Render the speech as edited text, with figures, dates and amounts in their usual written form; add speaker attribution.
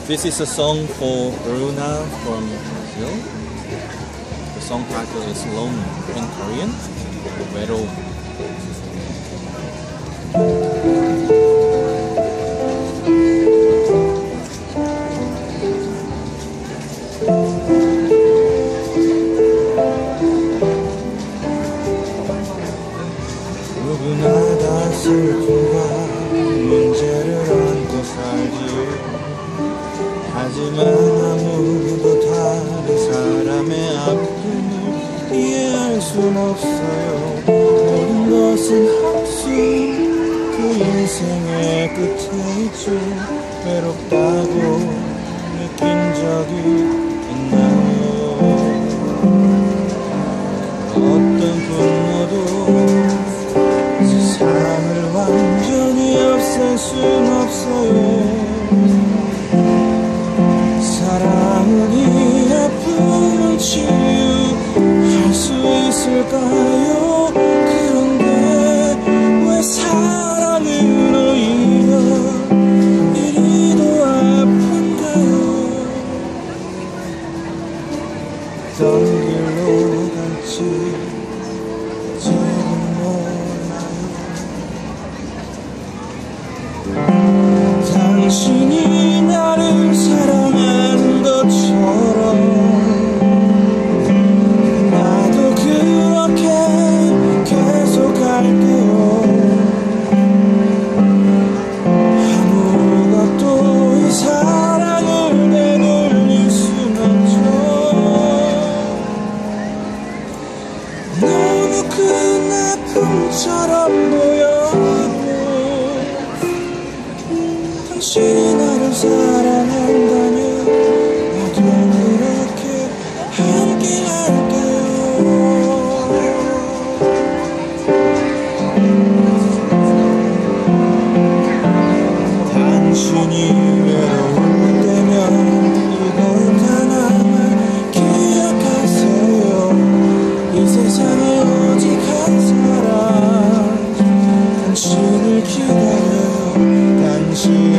Speaker 1: This is a song for Bruna from Brazil. The song title is Lonely in Korean. 외로움. 누구나 다 슬픔과 문제를 안고 살지요. 하지만 아무도 다른 사람의 아픔을 이해할 순 없어요. 모든 것은 한숨 그 인생의 끝에 있죠. 외롭다고 느낀 적이 있나요? 어떤 분노도 세상을 완전히 없앨 순 없어요. 사랑은 이 아픔을 치유할 수 있을까요? 그런데 왜 사랑은 오히려 이리도 아픈가요? 어떤 길로 갈지 지금 몰라요. 당신이 나를 사랑하는 것처럼 나도 그렇게 계속 갈게요. 아무것도 이 사랑을 되돌릴 순 없죠. 너무 큰 아픔처럼 보여도 당신이 나를 사랑한다면 나도 그렇게 함께 할게요. 당신이 외로울 때면 이것 하나만 기억하세요. 이 세상에 오직 한 사람 당신을 기다려요. 당신